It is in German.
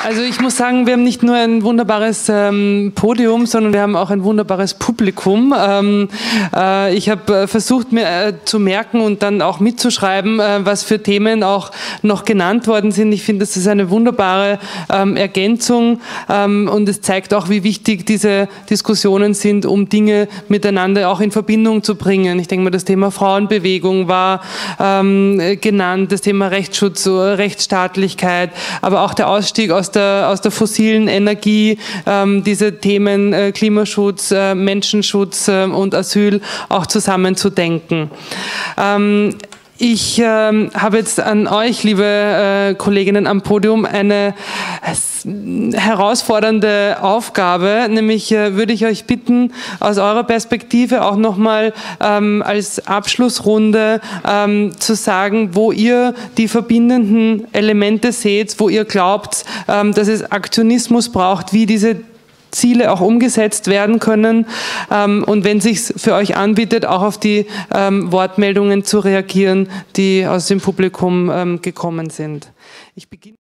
Also ich muss sagen, wir haben nicht nur ein wunderbares Podium, sondern wir haben auch ein wunderbares Publikum. Ich habe versucht, mir zu merken und dann auch mitzuschreiben, was für Themen auch noch genannt worden sind. Ich finde, das ist eine wunderbare Ergänzung und es zeigt auch, wie wichtig diese Diskussionen sind, um Dinge miteinander auch in Verbindung zu bringen. Ich denke mal, das Thema Frauenbewegung war genannt, das Thema Rechtsschutz, Rechtsstaatlichkeit, aber auch der Ausstieg aus der fossilen Energie, diese Themen Klimaschutz, Menschenschutz und Asyl auch zusammenzudenken. Ich habe jetzt an euch, liebe Kolleginnen am Podium, eine herausfordernde Aufgabe, nämlich würde ich euch bitten, aus eurer Perspektive auch nochmal als Abschlussrunde zu sagen, wo ihr die verbindenden Elemente seht, wo ihr glaubt, dass es Aktionismus braucht, wie diese Ziele auch umgesetzt werden können und wenn es sich für euch anbietet, auch auf die Wortmeldungen zu reagieren, die aus dem Publikum gekommen sind. Ich beginne